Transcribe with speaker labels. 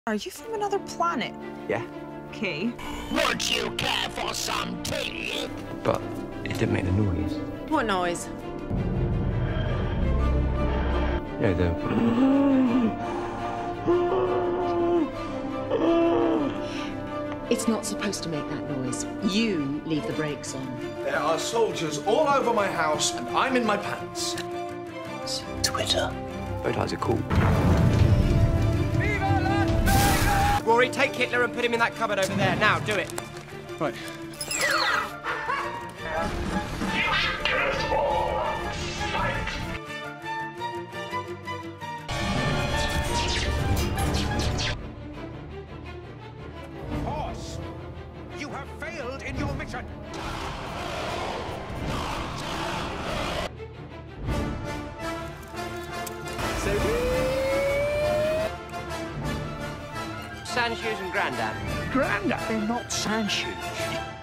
Speaker 1: Are you from another planet?
Speaker 2: Yeah.
Speaker 1: Okay.
Speaker 3: Would you care for some tea?
Speaker 2: But it didn't make the noise.
Speaker 4: What noise?
Speaker 2: Yeah, the...
Speaker 4: It's not supposed to make that noise. You leave the brakes on.
Speaker 5: There are soldiers all over my house, and I'm in my pants.
Speaker 3: Twitter.
Speaker 2: Bow ties are cool.
Speaker 6: Rory, take Hitler and put him in that cupboard over there. Now, do it.
Speaker 5: Right.
Speaker 7: Horse, you have failed in your mission.
Speaker 6: Sand shoes and Grandad.
Speaker 7: Grandad, they're not sand shoes.